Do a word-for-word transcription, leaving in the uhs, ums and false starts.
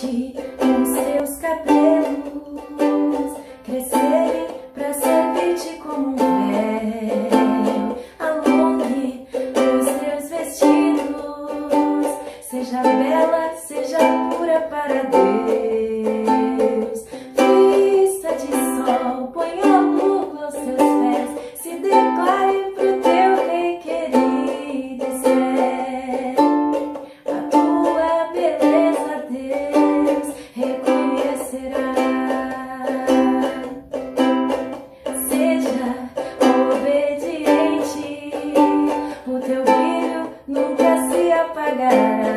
Deixe os seus cabelos crescerem pra servir-te como um véu. Alongue os teus vestidos, seja bela, seja pura para Deus. Vista de sol, ponha lua aos teus pés, se declare pro teu rei querido e sério. A tua beleza Deus reconhecerá. Seja obediente, o teu brilho nunca se apagará.